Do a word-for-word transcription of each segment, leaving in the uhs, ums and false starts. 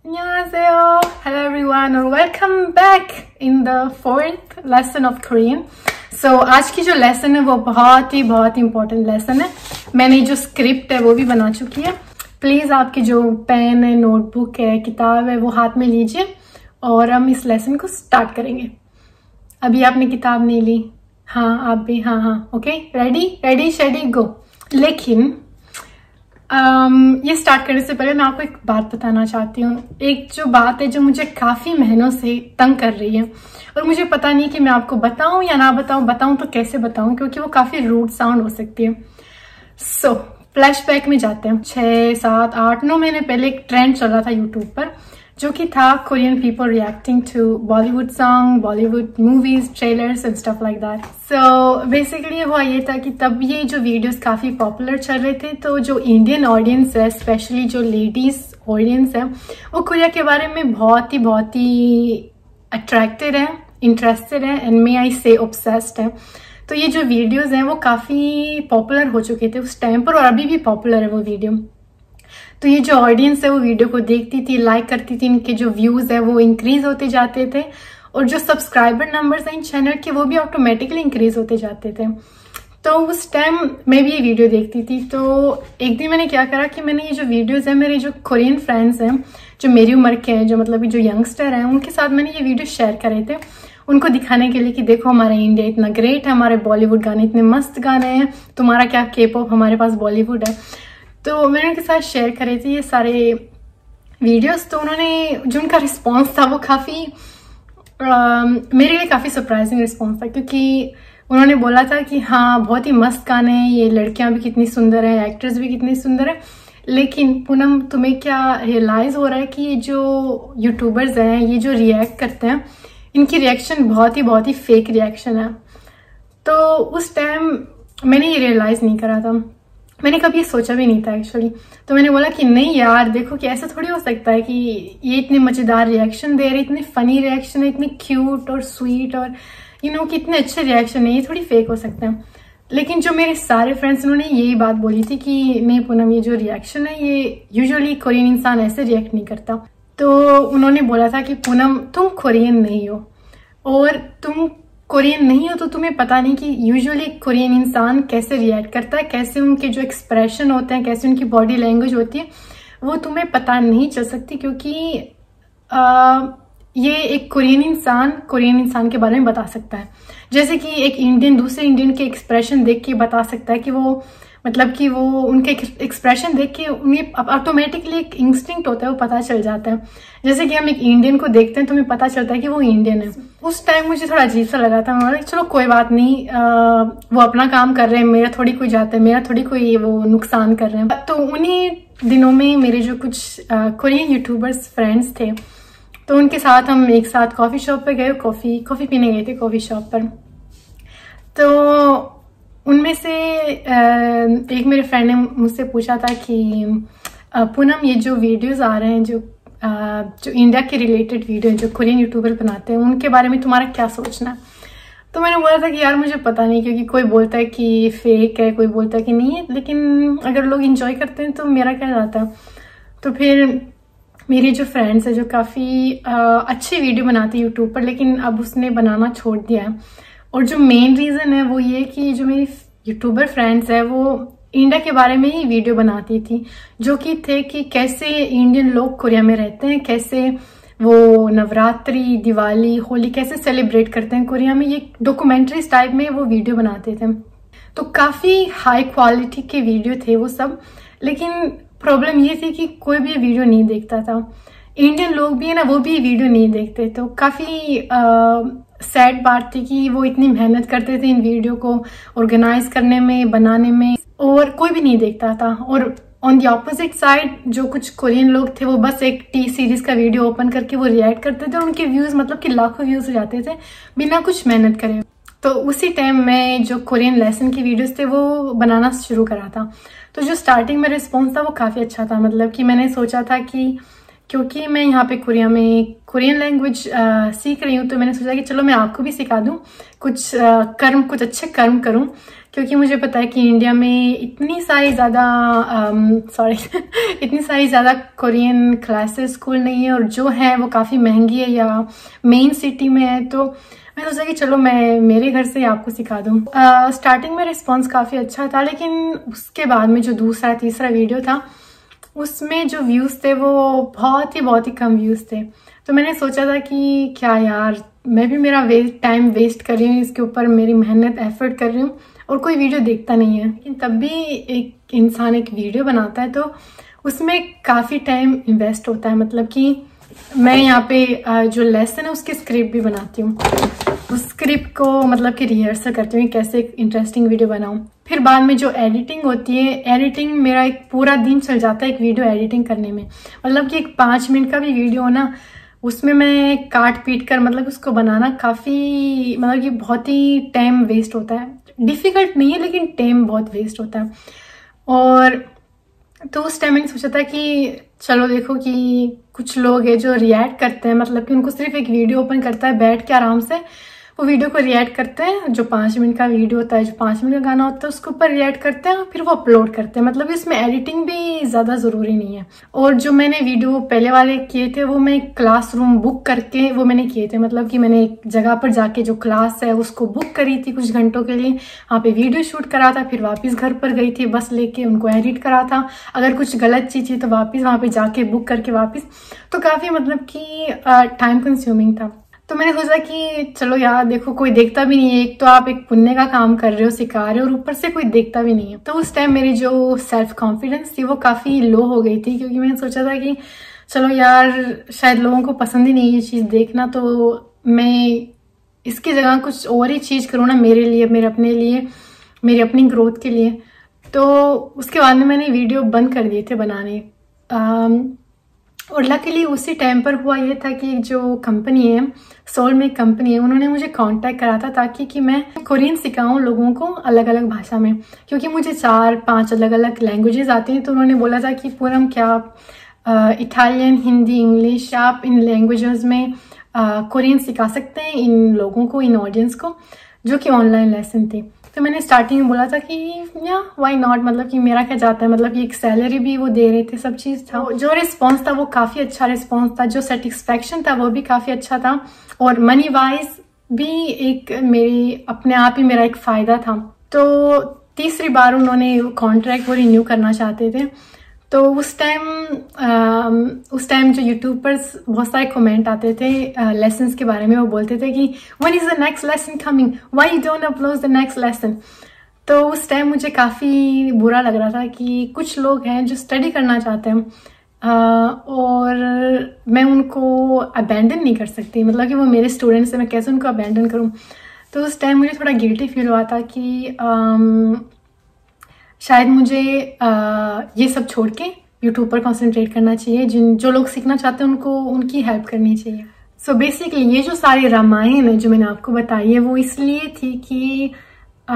안녕하세요. Hello everyone and welcome back in the fourth lesson of Korean. So आज की जो lesson है वो बहुत ही बहुत ही इम्पोर्टेंट लेसन है. मैंने जो स्क्रिप्ट है वो भी बना चुकी है. प्लीज आपकी जो पेन है, नोटबुक है, किताब है वो हाथ में लीजिए और हम इस लेसन को स्टार्ट करेंगे. अभी आपने किताब नहीं ली? हाँ आप भी? हाँ हाँ okay. Ready ready steady go. लेकिन Um, ये स्टार्ट करने से पहले मैं आपको एक बात बताना चाहती हूँ. एक जो बात है जो मुझे काफी महीनों से तंग कर रही है और मुझे पता नहीं कि मैं आपको बताऊं या ना बताऊं. बताऊं तो कैसे बताऊं, क्योंकि वो काफी रूड साउंड हो सकती है. सो फ्लैशबैक में जाते हैं. छह सात आठ नौ महीने पहले एक ट्रेंड चल रहा था यूट्यूब पर, जो कि था Korean people reacting to Bollywood song, Bollywood movies, trailers and stuff like that. So basically हुआ ये था कि तब ये जो वीडियोस काफी पॉपुलर चल रहे थे, तो जो इंडियन ऑडियंस है, स्पेशली जो लेडीज ऑडियंस है, वो कोरिया के बारे में बहुत ही बहुत ही अट्रैक्टेड है, इंटरेस्टेड है and may I say obsessed है. तो ये जो वीडियोज हैं वो काफी पॉपुलर हो चुके थे उस टाइम पर और अभी भी पॉपुलर है वो वीडियो. तो ये जो ऑडियंस है वो वीडियो को देखती थी, लाइक करती थी, इनके जो व्यूज है वो इंक्रीज होते जाते थे और जो सब्सक्राइबर नंबर्स हैं इन चैनल के वो भी ऑटोमेटिकली इंक्रीज होते जाते थे. तो उस टाइम मैं भी ये वीडियो देखती थी. तो एक दिन मैंने क्या करा कि मैंने ये जो वीडियोस है, मेरे जो कोरियन फ्रेंड्स हैं जो मेरी उम्र के हैं, जो मतलब जो यंगस्टर हैं, उनके साथ मैंने ये वीडियो शेयर करे थे, उनको दिखाने के लिए कि देखो हमारा इंडिया इतना ग्रेट है, हमारे बॉलीवुड गाने इतने मस्त गाने हैं, तुम्हारा क्या के पॉप, हमारे पास बॉलीवुड है. तो मैंने उनके साथ शेयर करे थे ये सारे वीडियोस. तो उन्होंने जो उनका रिस्पॉन्स था वो काफ़ी मेरे लिए काफ़ी सरप्राइजिंग रिस्पॉन्स था, क्योंकि उन्होंने बोला था कि हाँ बहुत ही मस्त गाने हैं, ये लड़कियां भी कितनी सुंदर है, एक्ट्रेस भी कितनी सुंदर है. लेकिन पूनम तुम्हें क्या रियलाइज़ हो रहा है कि ये जो यूट्यूबर्स हैं, ये जो रिएक्ट करते हैं, इनकी रिएक्शन बहुत ही बहुत ही फेक रिएक्शन है. तो उस टाइम मैंने ये रियलाइज़ नहीं करा था, मैंने कभी ये सोचा भी नहीं था एक्चुअली. तो मैंने बोला कि नहीं यार देखो कि ऐसा थोड़ी हो सकता है कि ये इतने मजेदार रिएक्शन दे रहे, इतने फनी रिएक्शन है, इतने क्यूट और स्वीट और यू नो कितने अच्छे रिएक्शन है, ये थोड़ी फेक हो सकते हैं. लेकिन जो मेरे सारे फ्रेंड्स उन्होंने यही बात बोली थी कि नहीं पूनम, ये जो रिएक्शन है ये यूजुअली कोरियन इंसान ऐसे रिएक्ट नहीं करता. तो उन्होंने बोला था कि पूनम तुम कोरियन नहीं हो, और तुम कोरियन नहीं हो तो तुम्हें पता नहीं कि यूजुअली कोरियन इंसान कैसे रिएक्ट करता है, कैसे उनके जो एक्सप्रेशन होते हैं, कैसे उनकी बॉडी लैंग्वेज होती है, वो तुम्हें पता नहीं चल सकती. क्योंकि आ, ये एक कोरियन इंसान कोरियन इंसान के बारे में बता सकता है, जैसे कि एक इंडियन दूसरे इंडियन के एक्सप्रेशन देख के बता सकता है कि वो मतलब कि वो उनके एक्सप्रेशन देख के उन्हें ऑटोमेटिकली एक इंस्टिंक्ट होता है, वो पता चल जाता है. जैसे कि हम एक इंडियन को देखते हैं तो हमें पता चलता है कि वो इंडियन है. उस टाइम मुझे थोड़ा अजीब सा लगा था. मैं चलो कोई बात नहीं, आ, वो अपना काम कर रहे हैं, मेरा थोड़ी कोई जाता है, मेरा थोड़ी कोई वो नुकसान कर रहे हैं. तो उन्हीं दिनों में मेरे जो कुछ कोरियन यूट्यूबर्स फ्रेंड्स थे, तो उनके साथ हम एक साथ कॉफ़ी शॉप पे गए, कॉफ़ी कॉफ़ी पीने गए थे कॉफ़ी शॉप पर. तो उनमें से एक मेरे फ्रेंड ने मुझसे पूछा था कि पूनम ये जो वीडियोस आ रहे हैं, जो जो इंडिया के रिलेटेड वीडियो जो कोरियन यूट्यूबर बनाते हैं, उनके बारे में तुम्हारा क्या सोचना है. तो मैंने बोला था कि यार मुझे पता नहीं, क्योंकि कोई बोलता है कि फेक है, कोई बोलता है कि नहीं है, लेकिन अगर लोग इंजॉय करते हैं तो मेरा क्या जाता है. तो फिर मेरी जो फ्रेंड्स है जो काफ़ी अच्छी वीडियो बनाती है यूट्यूब पर, लेकिन अब उसने बनाना छोड़ दिया है. और जो मेन रीज़न है वो ये कि जो मेरी यूट्यूबर फ्रेंड्स है वो इंडिया के बारे में ही वीडियो बनाती थी, जो कि थे कि कैसे इंडियन लोग कोरिया में रहते हैं, कैसे वो नवरात्रि, दिवाली, होली कैसे सेलिब्रेट करते हैं कोरिया में. ये डॉक्यूमेंट्रीज टाइप में वो वीडियो बनाते थे. तो काफ़ी हाई क्वालिटी के वीडियो थे वो सब. लेकिन प्रॉब्लम ये थी कि कोई भी वीडियो नहीं देखता था. इंडियन लोग भी है ना, वो भी वीडियो नहीं देखते. तो काफ़ी सैड बात थी कि वो इतनी मेहनत करते थे इन वीडियो को ऑर्गेनाइज करने में, बनाने में, और कोई भी नहीं देखता था. और ऑन द ऑपोजिट साइड जो कुछ कोरियन लोग थे वो बस एक टी सीरीज का वीडियो ओपन करके वो रिएक्ट करते थे और उनके व्यूज मतलब कि लाखों व्यूज हो जाते थे बिना कुछ मेहनत करे. तो उसी टाइम में जो कोरियन लेसन की वीडियोस थे वो बनाना शुरू करा था. तो जो स्टार्टिंग में रिस्पॉन्स था वो काफ़ी अच्छा था. मतलब कि मैंने सोचा था कि क्योंकि मैं यहाँ पे कोरिया में कोरियन लैंग्वेज सीख रही हूँ, तो मैंने सोचा कि चलो मैं आपको भी सिखा दूँ, कुछ आ, कर्म कुछ अच्छे कर्म करूँ। क्योंकि मुझे पता है कि इंडिया में इतनी सारी ज़्यादा सॉरी इतनी सारी ज़्यादा कोरियन क्लासेस स्कूल नहीं है, और जो है वो काफ़ी महंगी है या मेन सिटी में है। तो मैं सोचा कि चलो मैं मेरे घर से आपको सिखा दूँ। स्टार्टिंग में रिस्पॉन्स काफ़ी अच्छा था, लेकिन उसके बाद में जो दूसरा तीसरा वीडियो था उसमें जो व्यूज़ थे वो बहुत ही बहुत ही कम व्यूज़ थे। तो मैंने सोचा था कि क्या यार, मैं भी मेरा वेस्ट टाइम वेस्ट कर रही हूँ इसके ऊपर, मेरी मेहनत एफर्ट कर रही हूँ और कोई वीडियो देखता नहीं है। लेकिन तब भी एक इंसान एक वीडियो बनाता है तो उसमें काफ़ी टाइम इन्वेस्ट होता है। मतलब कि मैं यहाँ पे जो लेसन है उसकी स्क्रिप्ट भी बनाती हूँ, उस स्क्रिप्ट को मतलब कि रिहर्सल करती हूँ कैसे एक इंटरेस्टिंग वीडियो बनाऊँ। फिर बाद में जो एडिटिंग होती है, एडिटिंग मेरा एक पूरा दिन चल जाता है एक वीडियो एडिटिंग करने में। मतलब कि एक पाँच मिनट का भी वीडियो हो ना, उसमें मैं काट पीट कर मतलब उसको बनाना काफ़ी मतलब कि बहुत ही टाइम वेस्ट होता है। डिफ़िकल्ट नहीं है लेकिन टाइम बहुत वेस्ट होता है। और तो उस टाइम मैंने सोचा था कि चलो देखो कि कुछ लोग हैं जो रिएक्ट करते हैं, मतलब कि उनको सिर्फ एक वीडियो ओपन करता है बैठ के आराम से, वो वीडियो को रिएक्ट करते हैं, जो पाँच मिनट का वीडियो होता है, जो पाँच मिनट का गाना होता है उसके ऊपर रिएक्ट करते हैं, फिर वो अपलोड करते हैं। मतलब इसमें एडिटिंग भी ज़्यादा ज़रूरी नहीं है। और जो मैंने वीडियो पहले वाले किए थे वो मैं क्लासरूम बुक करके वो मैंने किए थे। मतलब कि मैंने एक जगह पर जाके जो क्लास है उसको बुक करी थी कुछ घंटों के लिए, वहाँ पे वीडियो शूट करा था, फिर वापस घर पर गई थी बस लेके, उनको एडिट करा था। अगर कुछ गलत चीज़ थी तो वापस वहाँ पे जाके बुक करके वापस, तो काफ़ी मतलब कि टाइम कंज्यूमिंग था। तो मैंने सोचा कि चलो यार देखो कोई देखता भी नहीं है, एक तो आप एक पुण्य का काम कर रहे हो, सिखा रहे हो, और ऊपर से कोई देखता भी नहीं है। तो उस टाइम मेरी जो सेल्फ कॉन्फिडेंस थी वो काफ़ी लो हो गई थी, क्योंकि मैंने सोचा था कि चलो यार शायद लोगों को पसंद ही नहीं है ये चीज़ देखना, तो मैं इसकी जगह कुछ और ही चीज़ करूँ ना मेरे लिए, मेरे अपने लिए, मेरी अपनी ग्रोथ के लिए। तो उसके बाद में मैंने वीडियो बंद कर दिए थे बनाने। आम, और लकीली उसी टाइम पर हुआ ये था कि जो कंपनी है, सोल में कंपनी है, उन्होंने मुझे कांटेक्ट करा था ताकि कि मैं कोरियन सिखाऊं लोगों को अलग अलग भाषा में, क्योंकि मुझे चार पांच अलग अलग लैंग्वेजेस आती हैं। तो उन्होंने बोला था कि पूनम क्या आप इटालियन, हिंदी, इंग्लिश, आप इन लैंग्वेजेस में कोरियन सिखा सकते हैं इन लोगों को, इन ऑडियंस को, जो कि ऑनलाइन लेसन थी। तो मैंने स्टार्टिंग में बोला था कि या व्हाई नॉट, मतलब कि मेरा क्या जाता है, मतलब कि एक सैलरी भी वो दे रहे थे, सब चीज़ था। जो रिस्पांस था वो काफ़ी अच्छा रिस्पांस था, जो सेटिस्फैक्शन था वो भी काफ़ी अच्छा था, और मनी वाइज भी एक मेरी अपने आप ही मेरा एक फ़ायदा था। तो तीसरी बार उन्होंने कॉन्ट्रैक्ट वो रिन्यू करना चाहते थे। तो उस टाइम उस टाइम जो यूट्यूब पर बहुत सारे कमेंट आते थे लेसन्स के बारे में, वो बोलते थे कि when is the next lesson coming, why you don't upload the next lesson. तो उस टाइम मुझे काफ़ी बुरा लग रहा था कि कुछ लोग हैं जो स्टडी करना चाहते हैं uh, और मैं उनको अबैंडन नहीं कर सकती, मतलब कि वो मेरे स्टूडेंट्स हैं, मैं कैसे उनको अबैंडन करूँ। तो उस टाइम मुझे थोड़ा गिल्टी फील हुआ था कि um, शायद मुझे आ, ये सब छोड़ के यूट्यूब पर कंसंट्रेट करना चाहिए। जिन जो लोग सीखना चाहते हैं उनको उनकी हेल्प करनी चाहिए। सो so बेसिकली ये जो सारी रामायण है जो मैंने आपको बताई है वो इसलिए थी कि आ,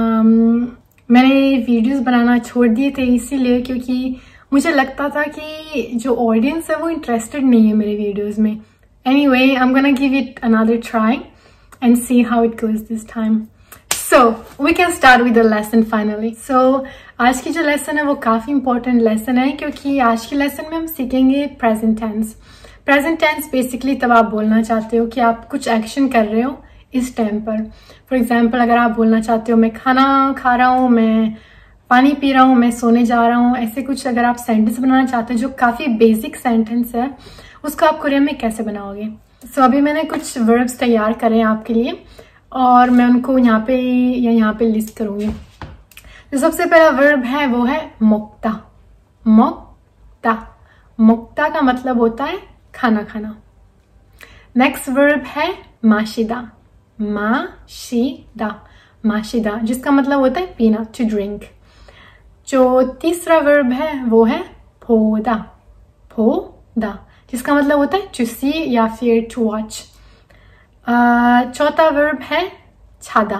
मैंने वीडियोस बनाना छोड़ दिए थे इसीलिए क्योंकि मुझे लगता था कि जो ऑडियंस है वो इंटरेस्टेड नहीं है मेरे वीडियोज़ में। Anyway, I am gonna give it another try and see how it goes this time. So we can start with the lesson finally. So आज की जो लेसन है वो काफ़ी इंपॉर्टेंट लेसन है, क्योंकि आज की लेसन में हम सीखेंगे present tense. Present tense basically तब आप बोलना चाहते हो कि आप कुछ एक्शन कर रहे हो इस टाइम पर। फॉर एग्जाम्पल अगर आप बोलना चाहते हो मैं खाना खा रहा हूँ, मैं पानी पी रहा हूँ, मैं सोने जा रहा हूँ, ऐसे कुछ अगर आप सेंटेंस बनाना चाहते हो जो काफ़ी बेसिक सेंटेंस है, उसको आप कोरियन में कैसे बनाओगे। सो so, अभी मैंने कुछ वर्ब्स तैयार करे हैं आपके लिए और मैं उनको यहाँ पे या यहाँ पे लिस्ट करूँगी। जो सबसे पहला वर्ब है वो है मोक्ता। मोक्ता मोक्ता का मतलब होता है खाना खाना। नेक्स्ट वर्ब है माशिदा। माशिदा माशिदा जिसका मतलब होता है पीना, टू ड्रिंक। जो तीसरा वर्ब है वो है फोदा। फोदा जिसका मतलब होता है टू सी या फिर टू वॉच। Uh, चौथा वर्ब है छादा।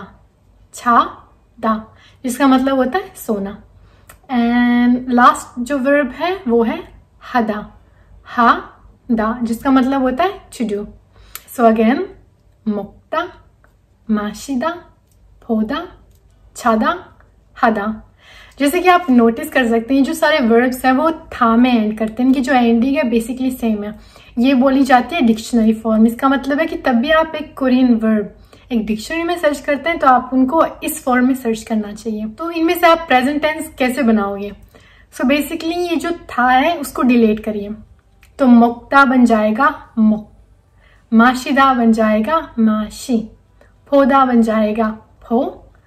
छादा जिसका मतलब होता है सोना। एंड लास्ट जो वर्ब है वो है हदा। हा दा, जिसका मतलब होता है टू डू। सो अगेन, मोक्ता, माशिदा, फोदा, छादा, हदा। जैसे कि आप नोटिस कर सकते हैं जो सारे वर्ब्स हैं वो था में एंड करते हैं, इनकी जो एंडिंग है बेसिकली सेम है। ये बोली जाती है डिक्शनरी फॉर्म। इसका मतलब है कि तब भी आप एक कोरियन वर्ब एक डिक्शनरी में सर्च करते हैं तो आप उनको इस फॉर्म में सर्च करना चाहिए। तो इनमें से आप प्रेजेंट टेंस कैसे बनाओगे? सो so बेसिकली ये जो था है उसको डिलीट करिए। तो मोक्ता बन जाएगा मोक, माशिदा बन जाएगा माशी, फोदा बन जाएगा फो,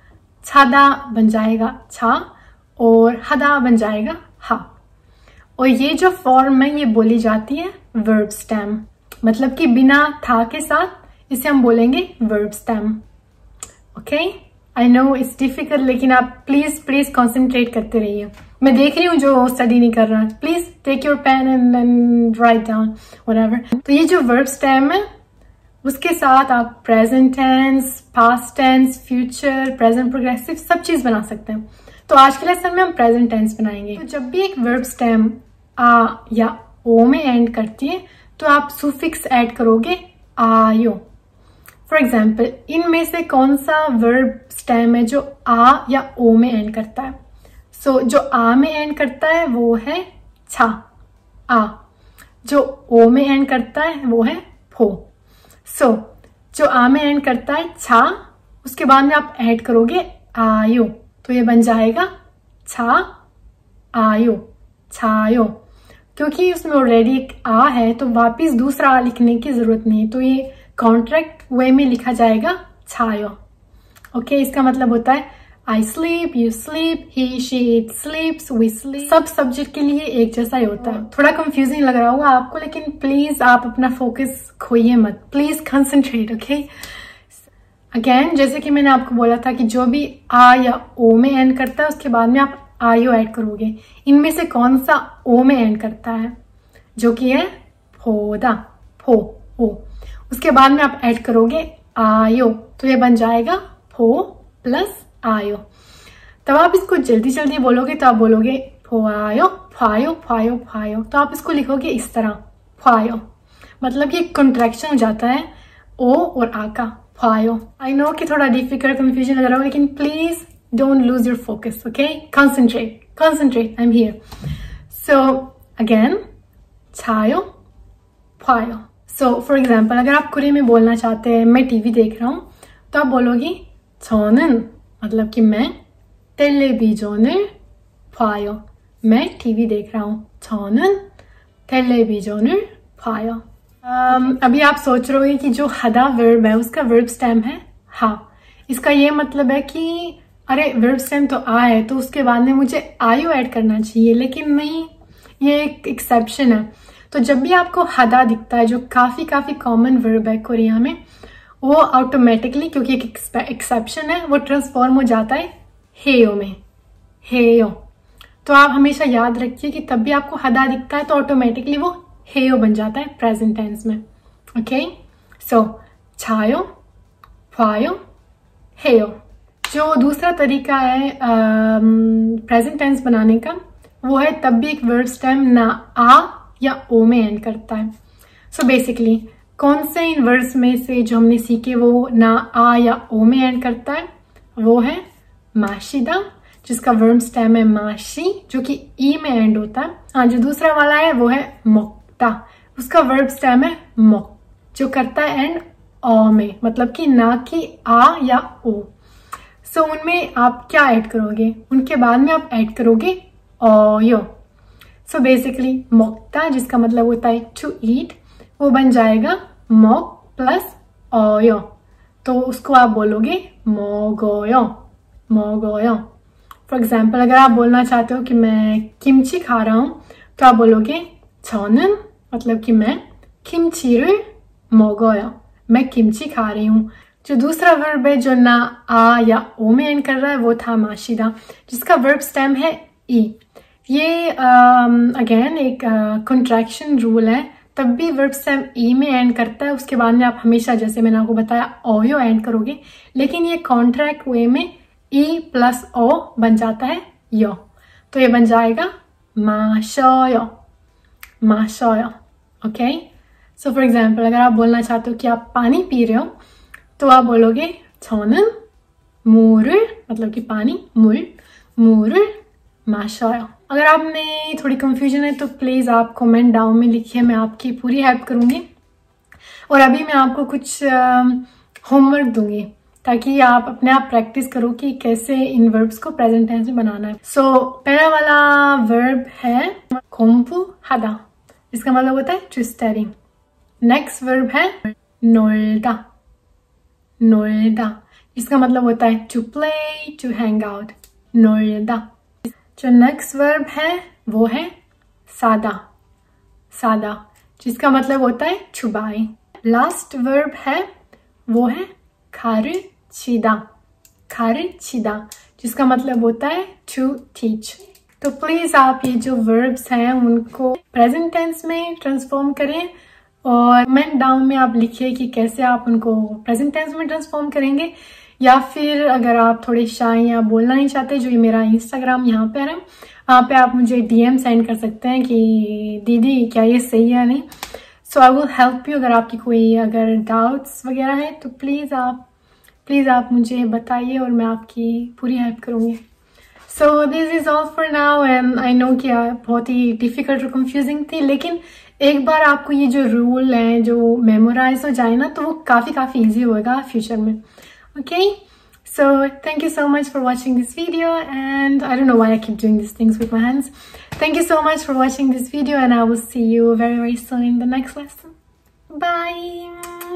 छादा बन जाएगा छा और हदा बन जाएगा हा। और ये जो फॉर्म है ये बोली जाती है वर्ब स्टेम, मतलब कि बिना था के साथ इसे हम बोलेंगे verb stem. Okay, I know it's difficult, लेकिन आप प्लीज प्लीज कंसंट्रेट करते रहिए। मैं देख रही हूँ जो स्टडी नहीं कर रहा, please take your pen and and write down whatever. तो ये जो वर्ब स्टेम है उसके साथ आप present tense, past tense, future, present progressive सब चीज बना सकते हैं। तो आज के लेसन में हम प्रेजेंट टेंस बनाएंगे। तो जब भी एक वर्ब स्टेम आ या ओ में एंड करती है तो आप सुफिक्स ऐड करोगे आयो। फॉर एग्जाम्पल, इनमें से कौन सा वर्ब स्टेम है जो आ या ओ में एंड करता है? सो so, जो आ में एंड करता है वो है छा, आ। जो ओ में एंड करता है वो है फो। सो so, जो आ में एंड करता है छा, उसके बाद में आप ऐड करोगे आयो, तो ये बन जाएगा छा आयो, छायो। क्योंकि उसमें ऑलरेडी एक आ है तो वापिस दूसरा आ लिखने की जरूरत नहीं है, तो ये कॉन्ट्रैक्ट वे में लिखा जाएगा छायो। ओके, इसका मतलब होता है I sleep, you sleep, he she it sleeps, we sleep. सब सब्जेक्ट के लिए एक जैसा ही होता है। थोड़ा कंफ्यूजिंग लग रहा होगा आपको, लेकिन प्लीज आप अपना फोकस खोइए मत, प्लीज कंसंट्रेट। ओके, अगेन जैसे कि मैंने आपको बोला था कि जो भी आ या ओ में एंड करता है उसके बाद में आप आयो ऐड करोगे। इनमें से कौन सा ओ में एंड करता है? जो कि है फोदा, फो ओ। उसके बाद में आप ऐड करोगे आयो, तो ये बन जाएगा फो प्लस आयो। तब आप इसको जल्दी जल्दी बोलोगे तो आप बोलोगे फोआयो, फायो, फायो, फायो। तो आप इसको लिखोगे इस तरह फायो, मतलब ये कॉन्ट्रैक्शन हो जाता है ओ और आ का, फायो। आई नो कि थोड़ा डिफिकल्ट कंफ्यूजन लग रहा हो, लेकिन please don't lose your focus, okay? Concentrate, concentrate, I'm here. So, again, छायो, फायो। So, for example, अगर आप कोरियन में बोलना चाहते हैं मैं टीवी देख रहा हूँ, तो आप बोलोगी 저는, मतलब कि मैं 텔레비전을 봐요, मैं टीवी देख रहा हूँ। 저는 텔레비전을 봐요। um, अभी आप सोच रहे हो कि जो हदा वर्ब है उसका वर्ब स्टेम है हा। इसका ये मतलब है कि अरे वर्ब स्टेम तो आ है तो उसके बाद में मुझे आयो ऐड करना चाहिए, लेकिन नहीं, ये एक एक्सेप्शन है। तो जब भी आपको हदा दिखता है जो काफी काफी कॉमन वर्ब है कोरिया में, वो ऑटोमेटिकली, क्योंकि एक एक्सेप्शन है, वो ट्रांसफॉर्म हो जाता है हेयो में, हेयो। तो आप हमेशा याद रखिए कि तब भी आपको हदा दिखता है तो ऑटोमेटिकली वो हेयो बन जाता है प्रेजेंट टेंस में। ओके, सो छायो, फायो, हेयो। जो दूसरा तरीका है प्रेजेंट टेंस बनाने का, वो है तब भी एक वर्ब स्टेम ना आ या ओ में एंड करता है। सो so बेसिकली कौन से इन वर्ड्स में से जो हमने सीखे वो ना आ या ओ में एंड करता है? वो है माशिदा, जिसका वर्ब स्टेम है माशी, जो कि ई में एंड होता है। हाँ, जो दूसरा वाला है वो है मोक्ता, उसका वर्ब स्टेम है मोक, जो करता है एंड ओ में, मतलब कि ना कि आ या ओ। सो so, उनमें आप क्या ऐड करोगे? उनके बाद में आप ऐड करोगे ओयो। सो बेसिकली मोक्ता, जिसका मतलब होता है टू ईट, वो बन जाएगा मोक प्लस ओयो, तो उसको आप बोलोगे मोगोयो, मोगोयो। फॉर एग्जाम्पल, अगर आप बोलना चाहते हो कि मैं किमची खा रहा हूँ तो आप बोलोगे 저는, मतलब कि मैं किमची를 먹어요, मैं किमची खा रही हूँ। जो दूसरा वर्ब है जो ना आ या ओ में एंड कर रहा है वो था माशिदा, जिसका वर्ब स्टेम है ई। ये अगेन uh, एक कॉन्ट्रैक्शन uh, रूल है, तब भी वर्ब स्टेम ई में एंड करता है, उसके बाद में आप हमेशा, जैसे मैंने आपको बताया, ओयो एंड करोगे, लेकिन ये कॉन्ट्रैक्ट वे में ई प्लस ओ बन जाता है यो, तो ये बन जाएगा माशोयो, माशोयो। ओके। सो फॉर एग्जाम्पल अगर आप बोलना चाहते हो कि आप पानी पी रहे हो तो आप बोलोगे 저는 물을, मतलब कि पानी, 물, 물을 마셔요। अगर आप में थोड़ी कंफ्यूजन है तो प्लीज आप कमेंट डाउन में लिखिए, मैं आपकी पूरी हेल्प करूंगी। और अभी मैं आपको कुछ होमवर्क uh, दूंगी ताकि आप अपने आप प्रैक्टिस करो कि कैसे इन वर्ब्स को प्रेजेंट टेंस में बनाना है। सो so, पहला वाला वर्ब है 공부하다, इसका मतलब होता है टू स्टडी। नेक्स्ट वर्ब है 놀다, 놀다, इसका मतलब होता है to play, to hang out, 놀다। जो नेक्स्ट वर्ब है वो है सादा, सादा, जिसका मतलब होता है टू बाय। लास्ट वर्ब है वो है 가르치다, 가르치다, जिसका मतलब होता है टू टीच। तो प्लीज आप ये जो वर्ब्स हैं उनको प्रेजेंट टेंस में ट्रांसफॉर्म करें और कमेंट डाउन में आप लिखिए कि कैसे आप उनको प्रेजेंट टेंस में ट्रांसफॉर्म करेंगे। या फिर अगर आप थोड़े शाय या बोलना नहीं चाहते, जो ये मेरा इंस्टाग्राम यहाँ पे है, वहाँ पे आप मुझे डीएम सेंड कर सकते हैं कि दीदी क्या ये सही है या नहीं। So I will help you. अगर आपकी कोई अगर डाउट्स वगैरह है तो प्लीज़ आप प्लीज़ आप मुझे बताइए और मैं आपकी पूरी हेल्प करूँगी। So this is all for now and I know कि बहुत ही डिफ़िकल्ट और कंफ्यूजिंग थी, लेकिन एक बार आपको ये जो रूल हैं जो मेमोराइज हो जाए ना तो वो काफ़ी काफ़ी ईजी होगा फ्यूचर में। Okay, so thank you so much for watching this video, and I don't know why I keep doing these things with my hands. Thank you so much for watching this video, and I will see you very very soon in the next lesson. Bye.